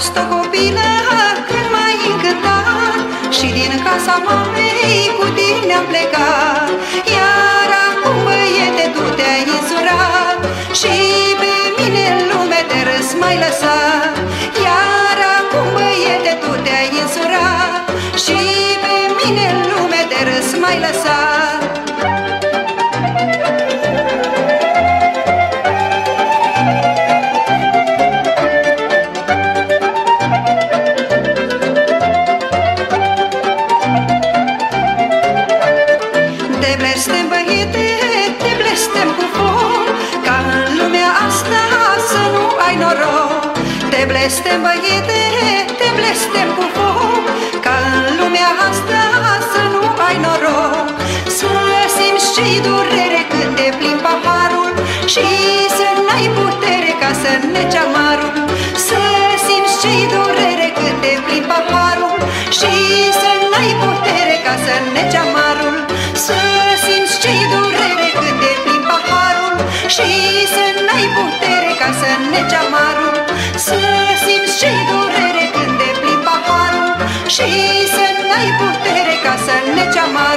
fost o copilă când m-ai încântat și din casa mamei cu tine am plecat. Iar acum, băiete, tu te-ai însurat și pe mine în lume de râs m-ai lăsat. Iar acum, băiete, tu te-ai însurat și pe mine în lume de râs m-ai lăsat. Te blestem, băiete, te blestem cu foc, ca în lumea asta să nu ai noroc. Te blestem, băiete, te blestem cu foc, ca în lumea asta să nu ai noroc. Să simți ce-i durere când te plimbi paharul și să n-ai putere ca să neci amarul. Să simți ce-i durere când te plimbi paharul și să n-ai putere ca să neci amarul. Să simți ce-i durere când te plimbi paharul și să n-ai putere ca să neci amarul. Să simți ce-i durere când te plimbi paharul și să n-ai putere ca să neci amarul.